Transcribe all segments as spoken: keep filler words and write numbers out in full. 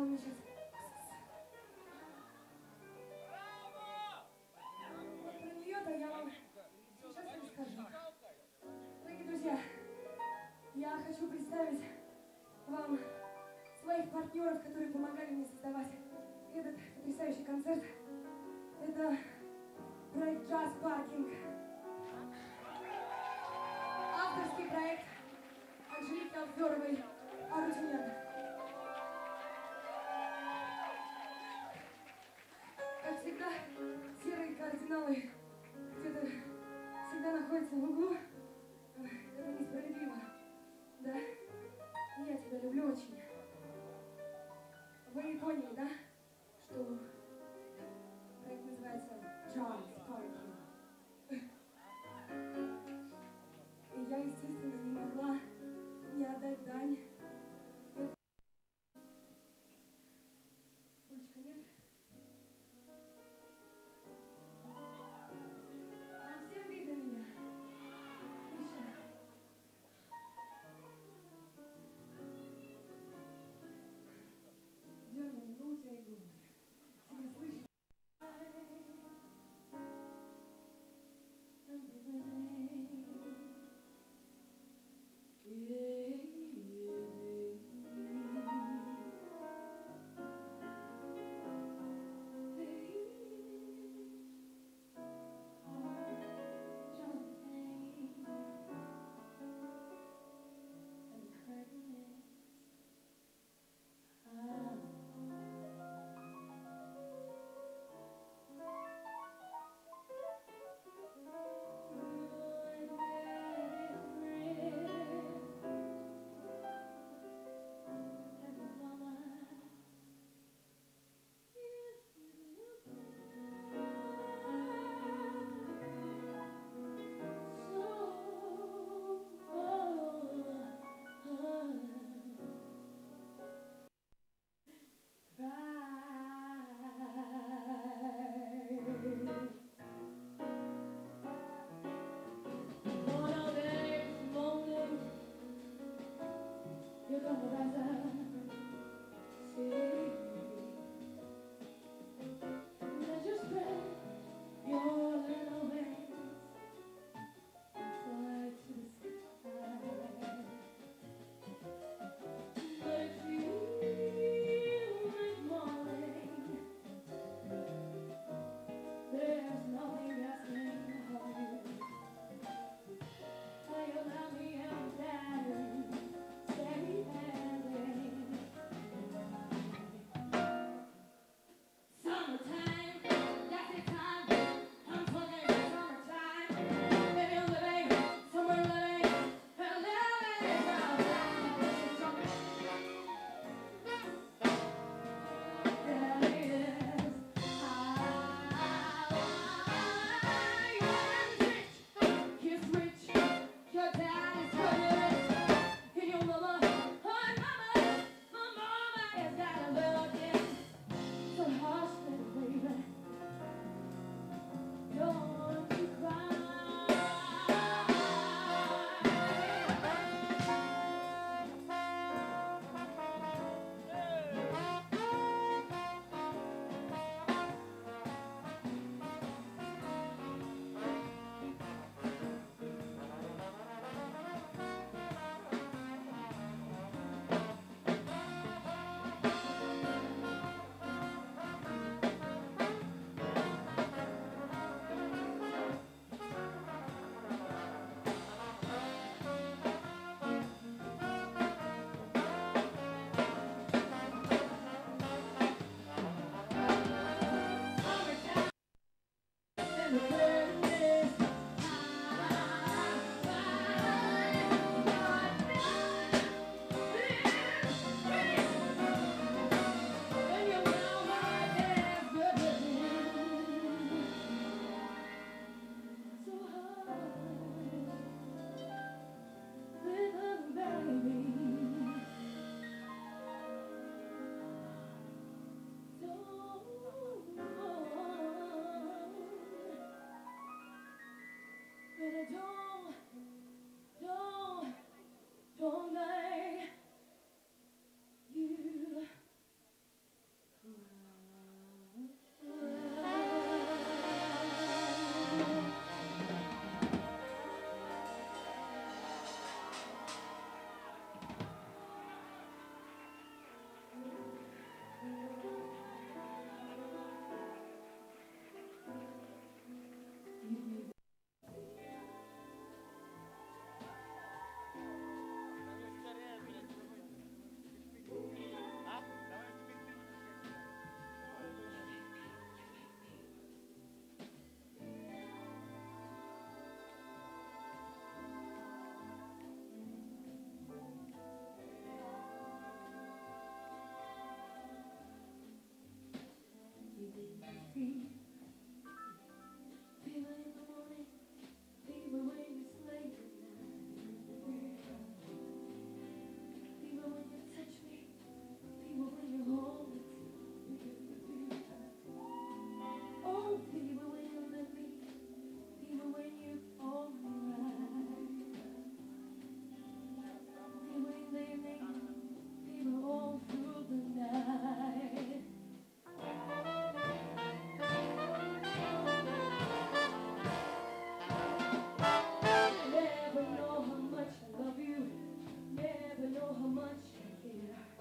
мне сейчас... Вот про нее-то я вам сейчас расскажу. Дорогие друзья, я хочу представить вам своих партнеров, которые помогали мне создавать этот потрясающий концерт. Это проект «Джаз Паркинг». Авторский проект Анжелики Алферовой «Арутюнян». Как всегда, серые кардиналы где-то всегда находятся в углу. Это несправедливо. Да? Я тебя люблю очень. Вы поняли, да? Что проект называется «Джаз Паркинг». И я, естественно, не могла не отдать дань. Олечка, нет? Вам всем видно меня? Отлично. Дерни, ну у тебя и губы.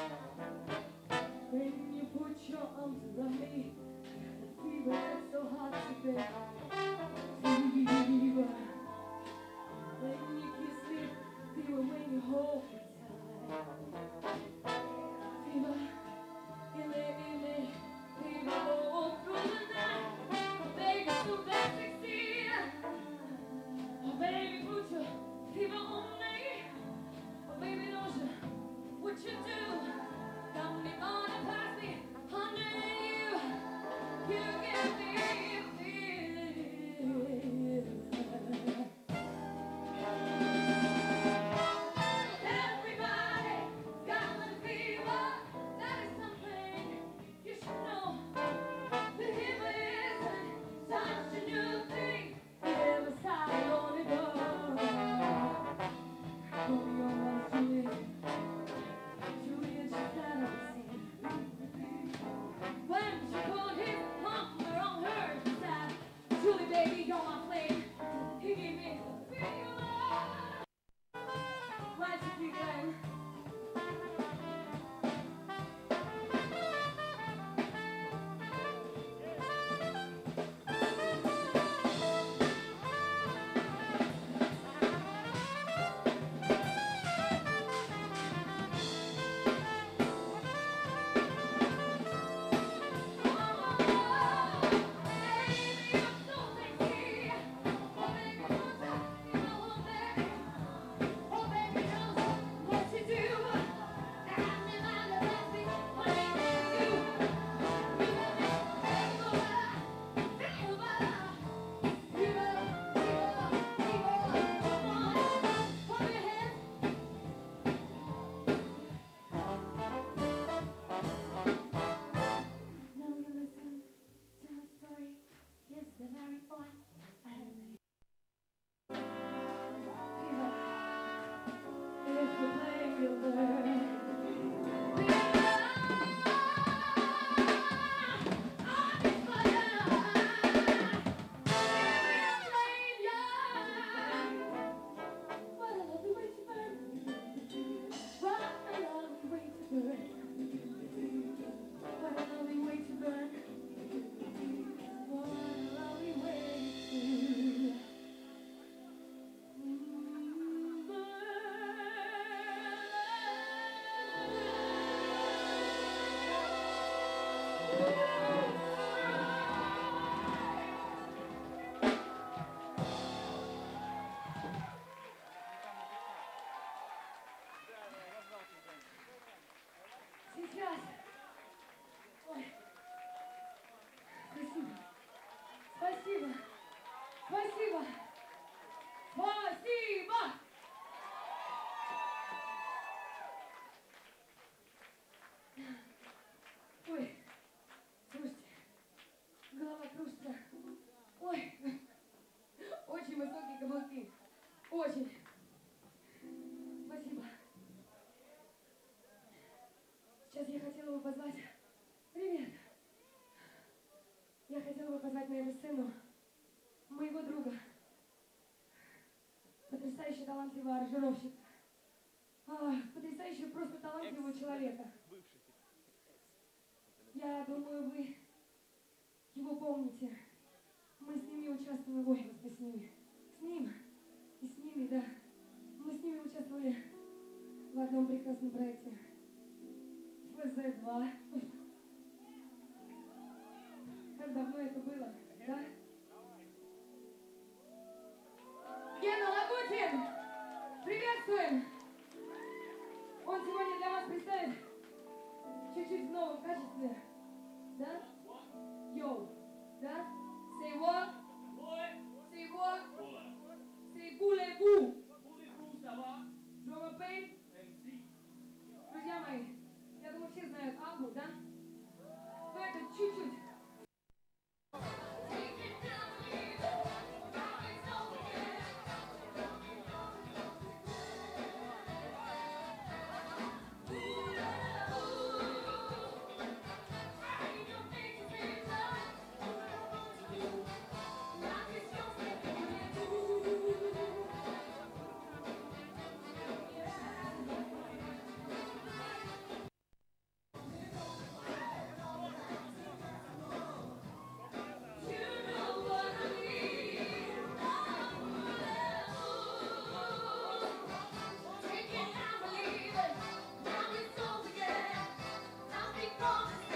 When you put your arms around me, the fever that's so hard to bear. Fever. When you kiss me, fever when you hold me tight. Fever, in it, in it, fever all through the night. Oh, baby, so that sexy. Oh, baby, put your fever on me. Oh, baby, don't you, what you do? Got me on a pass me, under you. You give me a feeling. Everybody got the fever. That is something you should know. The fever isn't such a new thing. Every side you wanna go. Put me on my feet. Julia just out of the scene. When she put his arm around her, she said, Julie, baby, you're my flame. He gave me the fever. Lights a few times. Сейчас. Ой. Спасибо. Спасибо. Спасибо. Спасибо. Ой. Слушайте. Голова кружится. Ой. Очень высокие каблуки. Очень. Спасибо. Сейчас я хотела бы позвать... Привет! Я хотела бы позвать на эту сцену моего друга, потрясающе талантливого аранжировщика, а, потрясающе просто талантливого человека. Я думаю, вы его помните. Мы с ними участвовали... Ой, господи, с ними. С ним и с ними, да. Мы с ними участвовали в одном прекрасном проекте. эф зэ два. Как давно это было, да? Гена Лагутин! Приветствуем! Он сегодня для вас представит чуть-чуть в новом качестве. Да? Йоу! Да? Say what? Say what? Say voulez-vous? Drum pain? Друзья мои, я думаю, все знают Абу, да? Но это чуть-чуть. Don't